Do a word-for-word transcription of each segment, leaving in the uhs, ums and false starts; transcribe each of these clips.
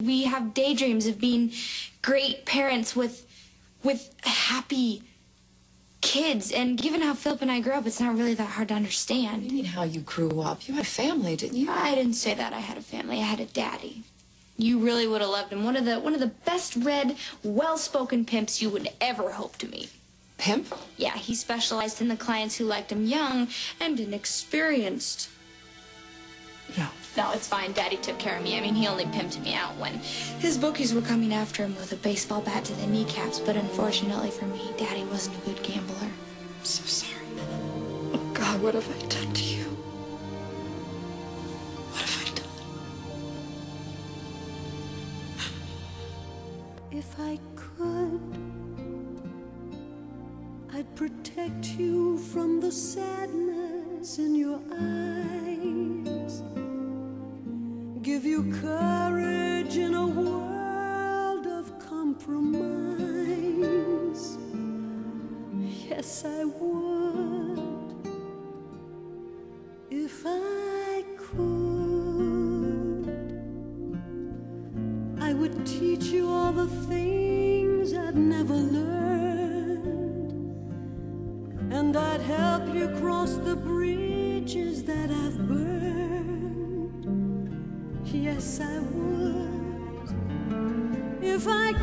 We have daydreams of being great parents with, with happy kids. And given how Philip and I grew up, it's not really that hard to understand. What do you mean how you grew up? You had a family, didn't you? I didn't say that I had a family. I had a daddy. You really would have loved him. One of the one of the best read, well-spoken pimps you would ever hope to meet. Pimp? Yeah, he specialized in the clients who liked him young and inexperienced. No. No, it's fine. Daddy took care of me. I mean, he only pimped me out when his bookies were coming after him with a baseball bat to the kneecaps. But unfortunately for me, Daddy wasn't a good gambler. I'm so sorry. Oh, God, what have I done to you? What have I done? If I could, I'd protect you from the sadness in your eyes, give you courage in a world of compromise. Yes, I would, if I could. I would teach you all the things I've never learned, and I'd help you cross the bridges that I've burned. Yes, I would, if I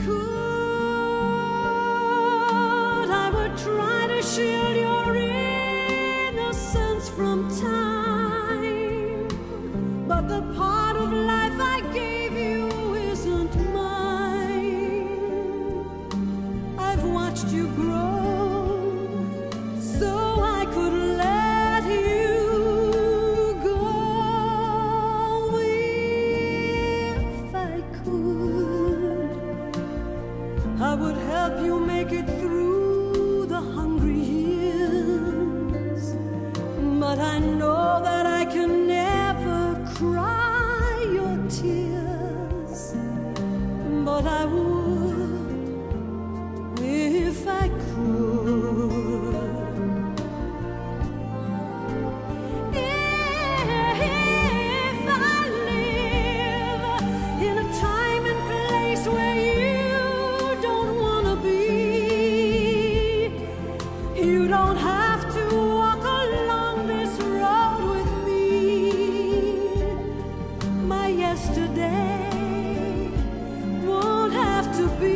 could. I would try to shield your innocence from time, but the part of life I gave you isn't mine. I've watched you grow, so I could let you go. If I could, I would help you make it through the hungry years. But I know that I can never cry your tears. But I would if I could. If I live in a time and place where you don't want to be, you don't have to walk along this road with me. My yesterday won't have to be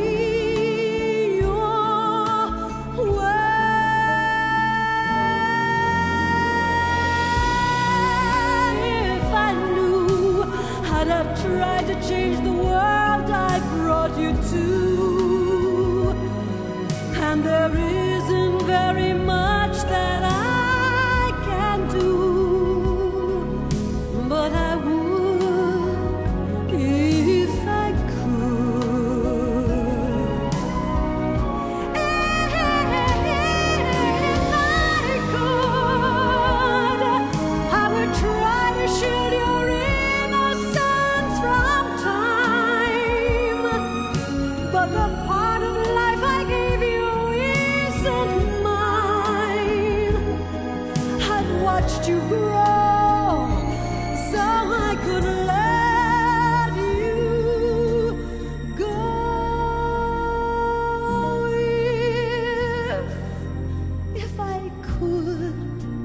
tried to change the world I brought you to, and there isn't very much that I can do, but I would if I could. If I could, I would try to shield your but the part of life I gave you isn't mine. I've watched you grow, so I could let you go. If, if I could,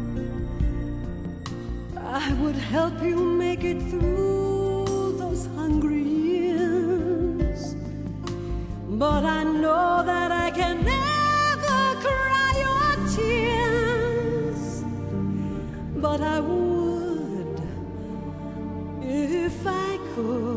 I would help you make it through those hungry years. But I know that I can never cry your tears. But I would if I could.